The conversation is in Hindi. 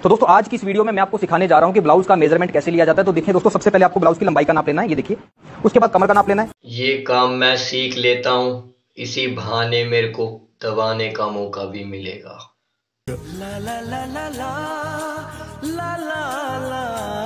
तो दोस्तों आज की इस वीडियो में मैं आपको सिखाने जा रहा हूं कि ब्लाउज का मेजरमेंट कैसे लिया जाता है। तो देखिए दोस्तों, सबसे पहले आपको ब्लाउज की लंबाई का नाप लेना है, ये देखिए। उसके बाद कमर का नाप लेना है। ये काम मैं सीख लेता हूँ, इसी बहाने मेरे को दबाने का मौका भी मिलेगा। ला ला ला ला ला ला ला ला